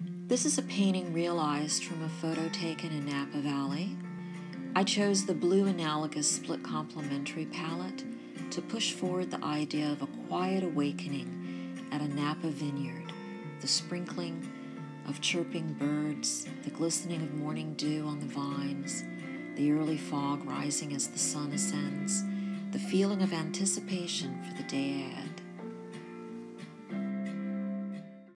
This is a painting realized from a photo taken in Napa Valley. I chose the blue analogous split complementary palette to push forward the idea of a quiet awakening at a Napa vineyard, the sprinkling of chirping birds, the glistening of morning dew on the vines, the early fog rising as the sun ascends, the feeling of anticipation for the day ahead.